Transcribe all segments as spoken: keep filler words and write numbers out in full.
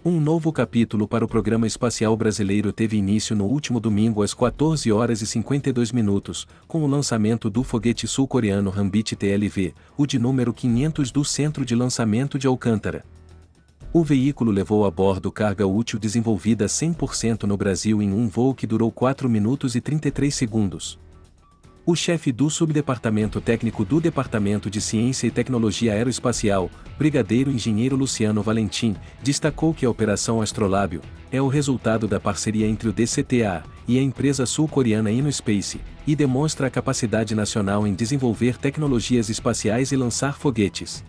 Um novo capítulo para o programa espacial brasileiro teve início no último domingo às quatorze horas e cinquenta e dois minutos, com o lançamento do foguete sul-coreano Hwambit T L V, o de número quinhentos do Centro de Lançamento de Alcântara. O veículo levou a bordo carga útil desenvolvida cem por cento no Brasil em um voo que durou quatro minutos e trinta e três segundos. O chefe do Subdepartamento Técnico do Departamento de Ciência e Tecnologia Aeroespacial, Brigadeiro Engenheiro Luciano Valentim, destacou que a Operação Astrolábio é o resultado da parceria entre o D C T A e a empresa sul-coreana Innospace, e demonstra a capacidade nacional em desenvolver tecnologias espaciais e lançar foguetes.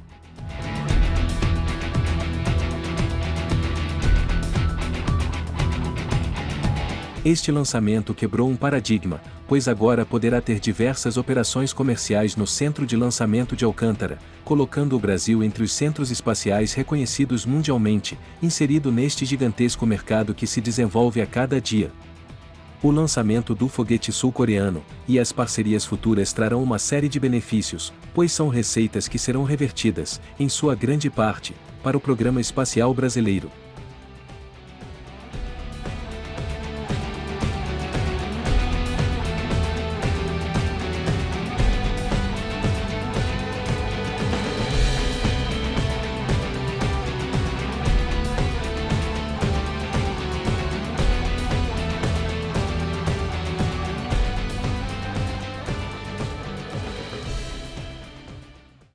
Este lançamento quebrou um paradigma, pois agora poderá ter diversas operações comerciais no Centro de Lançamento de Alcântara, colocando o Brasil entre os centros espaciais reconhecidos mundialmente, inserido neste gigantesco mercado que se desenvolve a cada dia. O lançamento do foguete sul-coreano e as parcerias futuras trarão uma série de benefícios, pois são receitas que serão revertidas, em sua grande parte, para o programa espacial brasileiro.